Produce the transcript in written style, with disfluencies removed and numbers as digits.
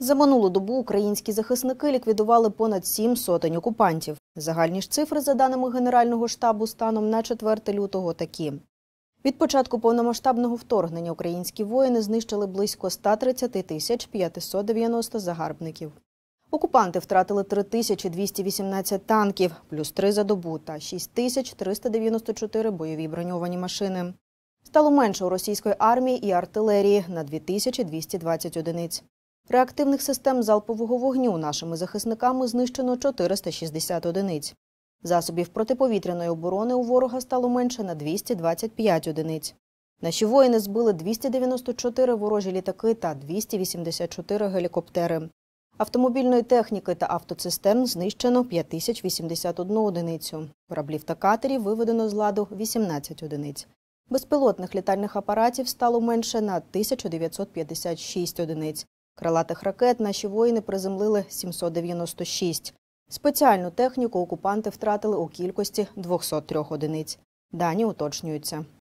За минулу добу українські захисники ліквідували понад 7 сотень окупантів. Загальні ж цифри, за даними Генерального штабу, станом на 4 лютого такі. Від початку повномасштабного вторгнення українські воїни знищили близько 130 590 загарбників. Окупанти втратили 3218 танків, плюс 3 за добу, та 6394 бойові броньовані машини. Стало менше у російської армії і артилерії на 2220 одиниць. Реактивних систем залпового вогню нашими захисниками знищено 460 одиниць. Засобів протиповітряної оборони у ворога стало менше на 225 одиниць. Наші воїни збили 294 ворожі літаки та 284 гелікоптери. Автомобільної техніки та автоцистерн знищено 5081 одиницю. Кораблів та катерів виведено з ладу 18 одиниць. Безпілотних літальних апаратів стало менше на 1956 одиниць. Крилатих ракет наші воїни приземлили 796. Спеціальну техніку окупанти втратили у кількості 203 одиниць. Дані уточнюються.